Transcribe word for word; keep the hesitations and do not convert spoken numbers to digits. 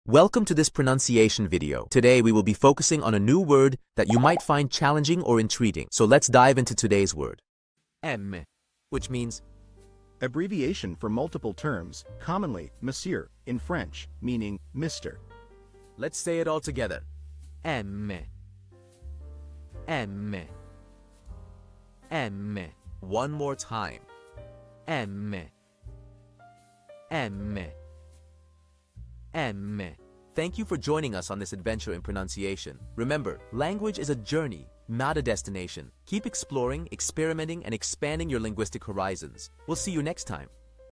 Welcome to this pronunciation video. Today we will be focusing on a new word that you might find challenging or intriguing. So let's dive into today's word. M, which means Abbreviation for multiple terms, commonly Monsieur in French, meaning Mister. Let's say it all together. M. M. M. One more time. M. M. M. Thank you for joining us on this adventure in pronunciation. Remember, language is a journey, not a destination. Keep exploring, experimenting, and expanding your linguistic horizons. We'll see you next time.